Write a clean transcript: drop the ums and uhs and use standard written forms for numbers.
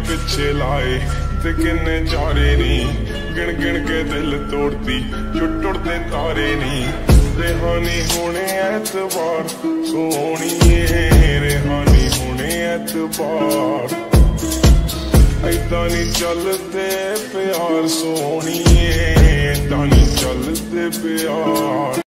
पिछे लाए ते किन्ने चारे नी, गिन गिन के दिल तोड़ती जो टुटदे तारे नी। रेहानी होने ऐतबार सोहणिए, रेहानी होने ऐतबार, ऐदां नी चलदे प्यार सोहणिए, ऐदां नी चलदे प्यार।